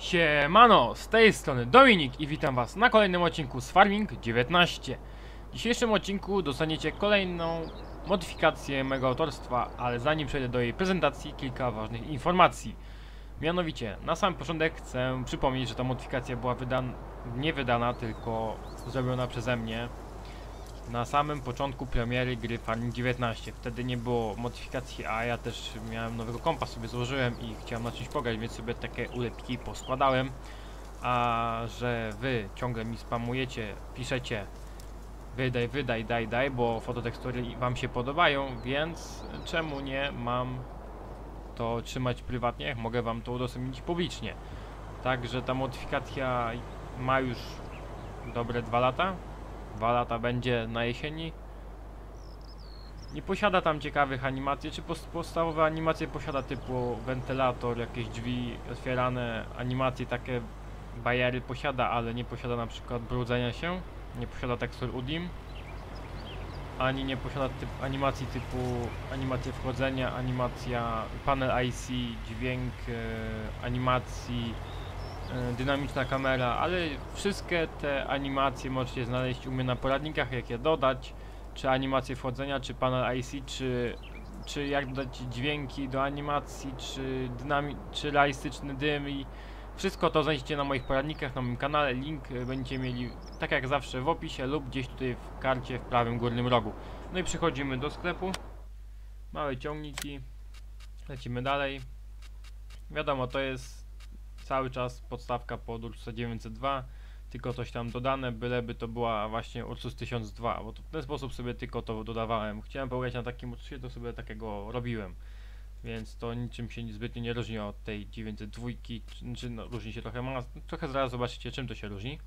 Siemano, z tej strony Dominik i witam was na kolejnym odcinku z Farming 19. W dzisiejszym odcinku dostaniecie kolejną modyfikację mego autorstwa, ale zanim przejdę do jej prezentacji, kilka ważnych informacji. Mianowicie, na sam początek chcę przypomnieć, że ta modyfikacja była nie wydana, tylko zrobiona przeze mnie na samym początku premiery gry Farming 19. Wtedy nie było modyfikacji, a ja też miałem nowego kompa, sobie złożyłem i chciałem na czymś pograć, więc sobie takie ulepki poskładałem. A że wy ciągle mi spamujecie, piszecie wydaj, daj, bo fototekstury wam się podobają, więc czemu nie mam to trzymać prywatnie, mogę wam to udostępnić publicznie. Także ta modyfikacja ma już dobre 2 lata. 2 lata będzie na jesieni. Nie posiada tam ciekawych animacji, czy podstawowe animacje posiada typu wentylator, jakieś drzwi otwierane, animacje takie bajery posiada, ale nie posiada na przykład brudzenia się, nie posiada tekstur UDIM, ani nie posiada animacji typu animacje wchodzenia, animacja panel IC, dźwięk animacji, dynamiczna kamera, ale wszystkie te animacje możecie znaleźć u mnie na poradnikach, jak je dodać, czy animacje wchodzenia, czy panel IC, czy jak dodać dźwięki do animacji, czy realistyczny dym i wszystko to znajdziecie na moich poradnikach, na moim kanale. Link będziecie mieli tak jak zawsze w opisie lub gdzieś tutaj w karcie w prawym górnym rogu. No i przechodzimy do sklepu. Małe ciągniki. Lecimy dalej. Wiadomo, to jest cały czas podstawka pod Ursusa 902, tylko coś tam dodane, byleby to była właśnie Ursus 1002, bo to w ten sposób sobie tylko to dodawałem. Chciałem pograć na takim Ursusie, to sobie takiego robiłem, więc to niczym się zbytnio nie różni od tej 902, czy no, różni się trochę, trochę zaraz zobaczycie, czym to się różni.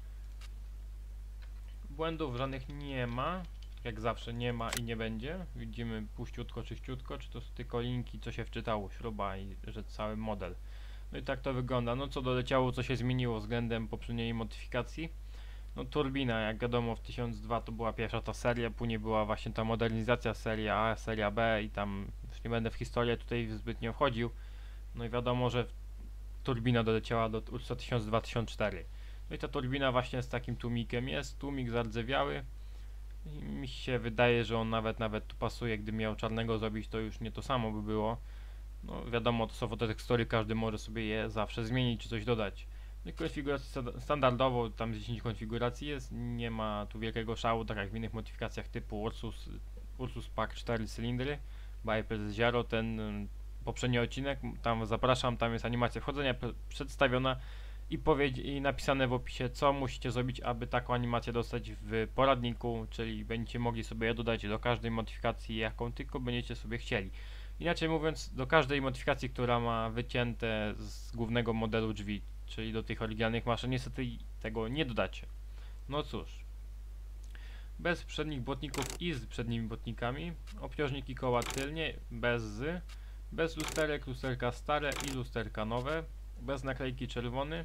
Błędów żadnych nie ma, jak zawsze nie ma i nie będzie. Widzimy puściutko, czyściutko, czy to są tylko linki, co się wczytało, śruba i że cały model. No i tak to wygląda. No co doleciało, co się zmieniło względem poprzedniej modyfikacji? No turbina, jak wiadomo w 1002 to była pierwsza ta seria, później była właśnie ta modernizacja seria A, seria B i tam już nie będę w historię tutaj zbytnio wchodził. No i wiadomo, że turbina doleciała do Ursusa 1002-1004. No i ta turbina właśnie z takim tłumikiem jest, tłumik zardzewiały. I mi się wydaje, że on nawet tu pasuje, gdy miał czarnego zrobić, to już nie to samo by było. No wiadomo, to są fototekstury, każdy może sobie je zawsze zmienić czy coś dodać. No i konfiguracja standardowo, tam z 10 konfiguracji jest, nie ma tu wielkiego szału, tak jak w innych modyfikacjach typu Ursus Pack 4 cylindry, Bypass Zero, ten poprzedni odcinek, tam zapraszam, tam jest animacja wchodzenia przedstawiona i napisane w opisie, co musicie zrobić, aby taką animację dostać w poradniku, czyli będziecie mogli sobie je dodać do każdej modyfikacji, jaką tylko będziecie sobie chcieli. Inaczej mówiąc, do każdej modyfikacji, która ma wycięte z głównego modelu drzwi, czyli do tych oryginalnych maszyn, niestety tego nie dodacie. No cóż. Bez przednich błotników i z przednimi błotnikami, obciążniki koła tylnie, bez lusterek, lusterka stare i lusterka nowe, bez naklejki czerwony,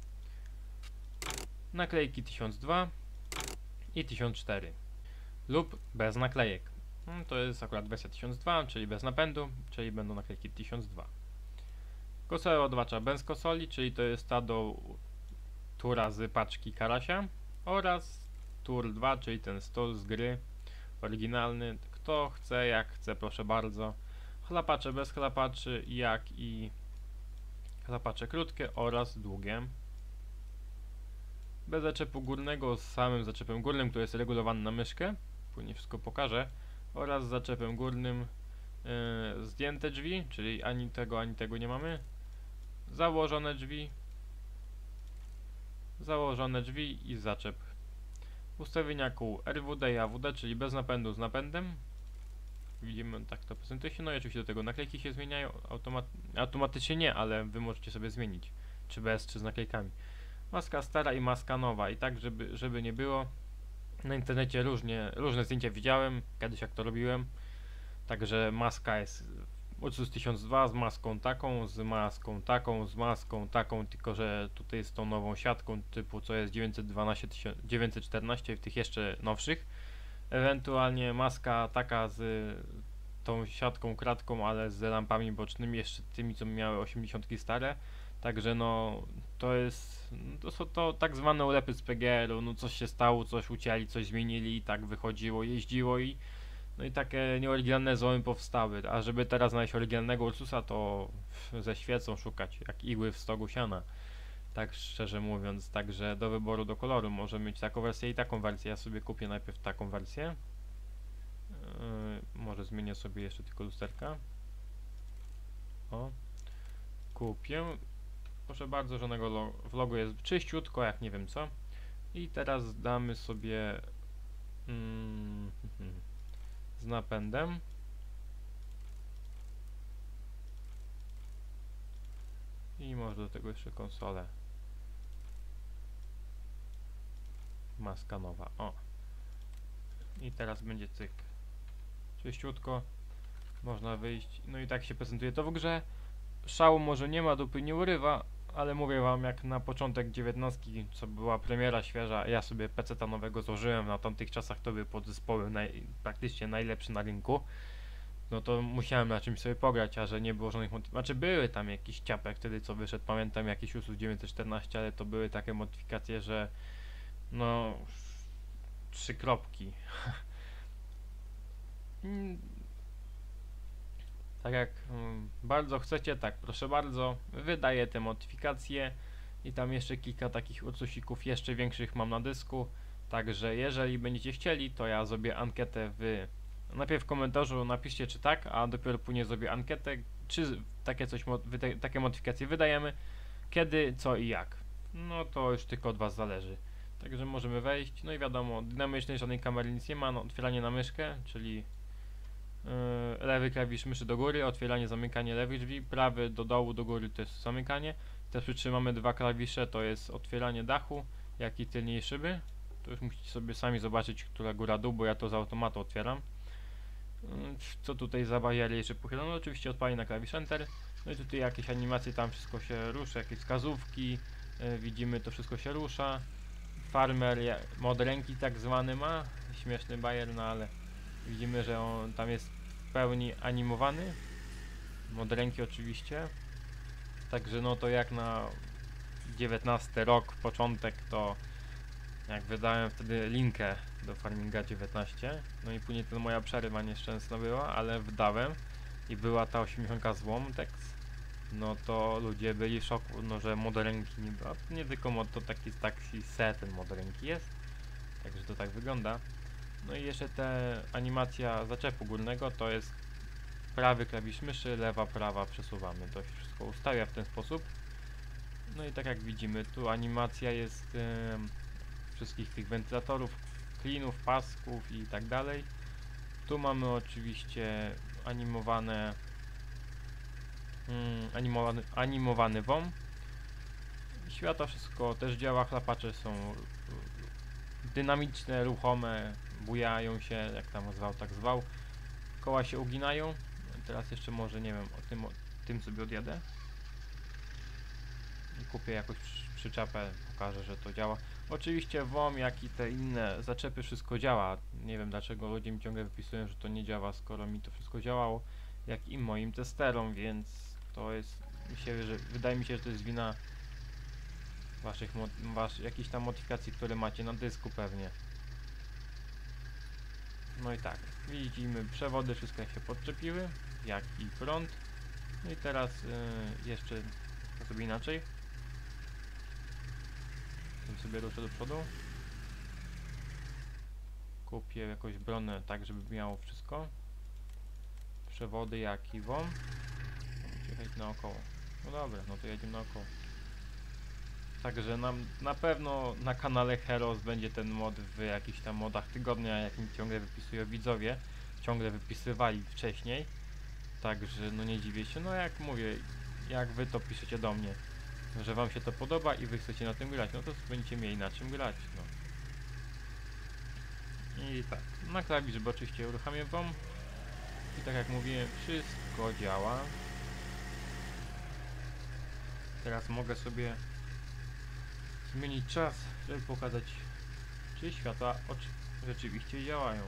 naklejki 1002 i 1004 lub bez naklejek. To jest akurat wersja 1002, czyli bez napędu, czyli będą naklejki 1002. Konsola odwacza bez konsoli, czyli to jest ta do tura z paczki Karasia, oraz tur 2, czyli ten stół z gry oryginalny. Kto chce, jak chce, proszę bardzo. Chlapacze bez chlapaczy, jak i chlapacze krótkie oraz długie. Bez zaczepu górnego, z samym zaczepem górnym, który jest regulowany na myszkę. Później wszystko pokażę. Oraz z zaczepem górnym, zdjęte drzwi, czyli ani tego nie mamy. Założone drzwi i zaczep. Ustawienia kół RWD i AWD, czyli bez napędu z napędem. Widzimy, tak to prezentuje się. No i oczywiście do tego naklejki się zmieniają. Automatycznie nie, ale wy możecie sobie zmienić, czy bez, czy z naklejkami. Maska stara i maska nowa. I tak, żeby nie było. Na internecie różne zdjęcia widziałem, kiedyś jak to robiłem. Także maska jest Ursus 1002 z maską taką, z maską taką, z maską taką, tylko że tutaj z tą nową siatką typu co jest 912, 914 w tych jeszcze nowszych. Ewentualnie maska taka z tą siatką, kratką, ale z lampami bocznymi, jeszcze tymi co miały 80 stare. Także no to są to tak zwane ulepy z PGR-u, no coś się stało, coś ucięli, coś zmienili i tak wychodziło, jeździło i no i takie nieoryginalne złomy powstały, a żeby teraz znaleźć oryginalnego Ursusa, to ze świecą szukać, jak igły w stogu siana. Tak szczerze mówiąc, także do wyboru, do koloru może mieć taką wersję i taką wersję. Ja sobie kupię najpierw taką wersję. Może zmienię sobie jeszcze tylko lusterka. O, kupię. Proszę bardzo, żadnego w logo jest czyściutko, jak nie wiem co. I teraz damy sobie z napędem. I może do tego jeszcze konsolę. Maska nowa. O. I teraz będzie cyk. Czyściutko. Można wyjść. No i tak się prezentuje to w grze. Szału może nie ma, dupy nie urywa, ale mówię wam, jak na początek 19, co była premiera świeża, ja sobie PC-ta nowego złożyłem, na tamtych czasach to były podzespoły praktycznie najlepsze na rynku, no to musiałem na czymś sobie pograć, a że nie było żadnych znaczy były tam jakieś ciapek wtedy co wyszedł, pamiętam jakiś Ursus 914, ale to były takie modyfikacje, że no 3 kropki. Tak jak bardzo chcecie, tak proszę bardzo, wydaję te modyfikacje i tam jeszcze kilka takich Ursusików jeszcze większych mam na dysku, także jeżeli będziecie chcieli, to ja zrobię ankietę najpierw w komentarzu napiszcie czy tak, a dopiero później zrobię ankietę, czy takie modyfikacje wydajemy, kiedy, co i jak. No to już tylko od was zależy. Także możemy wejść, no i wiadomo, dynamicznej żadnej kamery nic nie ma, no otwieranie na myszkę, czyli lewy klawisz myszy do góry, otwieranie, zamykanie lewych drzwi, prawy do dołu, do góry to jest zamykanie. Też przytrzymamy 2 klawisze, to jest otwieranie dachu, jak i tylniej szyby. To już musicie sobie sami zobaczyć, która góra dół, bo ja to z automatu otwieram. Co tutaj za bariery jeszcze pochylono? No, oczywiście odpali na klawisz Enter. No i tutaj jakieś animacje, tam wszystko się rusza, jakieś wskazówki, widzimy to wszystko się rusza. Farmer mod ręki tak zwany ma, śmieszny bajer, no ale widzimy, że on tam jest w pełni animowany. Mod ręki oczywiście. Także no to jak na 19 rok, początek, to jak wydałem wtedy linkę do Farminga 19, no i później to moja przerwa nieszczęsna była, ale wdałem i była ta 80 z Womtex, no to ludzie byli w szoku, no że mod ręki nie była. Nie tylko mod, to taki set ten mod ręki jest, także to tak wygląda. No i jeszcze te animacja zaczepu górnego to jest prawy klawisz myszy, lewa, prawa przesuwamy. To się wszystko ustawia w ten sposób. No i tak jak widzimy, tu animacja jest wszystkich tych wentylatorów, klinów, pasków i tak dalej. Tu mamy oczywiście animowany WOM. Światła, wszystko też działa, chlapacze są dynamiczne, ruchome, bujają się, jak tam zwał, tak zwał. Koła się uginają. Teraz jeszcze może, nie wiem, tym sobie odjadę. I kupię jakąś przyczepę, pokażę, że to działa. Oczywiście WOM, jak i te inne zaczepy, wszystko działa. Nie wiem dlaczego ludzie mi ciągle wypisują, że to nie działa, skoro mi to wszystko działało, jak i moim testerom, więc to jest, wydaje mi się, że to jest wina jakichś tam modyfikacji, które macie na dysku pewnie. No i tak, widzimy przewody, wszystko jak się podczepiły, jak i prąd. No i teraz jeszcze to sobie inaczej. Tym sobie ruszę do przodu. Kupię jakąś bronę tak, żeby miało wszystko. Przewody jak i WOM. Jechać naokoło. No dobra, no to jedziemy naokoło. Także na pewno na kanale Heroes będzie ten mod w jakichś tam modach tygodnia, jak mi ciągle wypisują widzowie. Ciągle wypisywali wcześniej. Także no nie dziwię się, no jak mówię, jak wy to piszecie do mnie, że wam się to podoba i wy chcecie na tym grać, no to będziecie mieli na czym grać, no. I tak, na klawisz, bo oczywiście uruchamiam wam. I tak jak mówiłem, wszystko działa. Teraz mogę sobie zmienić czas, żeby pokazać, czy światła rzeczywiście działają.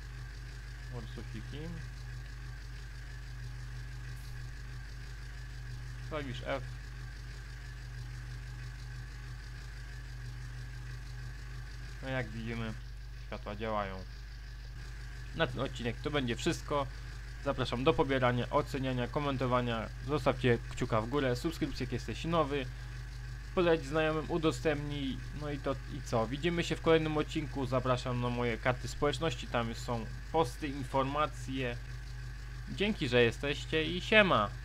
Ursusiki. Klawisz F. No jak widzimy, światła działają. Na ten odcinek to będzie wszystko. Zapraszam do pobierania, oceniania, komentowania. Zostawcie kciuka w górę, subskrypcję, jak jesteś nowy. Poleć znajomym, udostępnij. No i to i co? Widzimy się w kolejnym odcinku. Zapraszam na moje karty społeczności. Tam są posty, informacje. Dzięki, że jesteście i siema!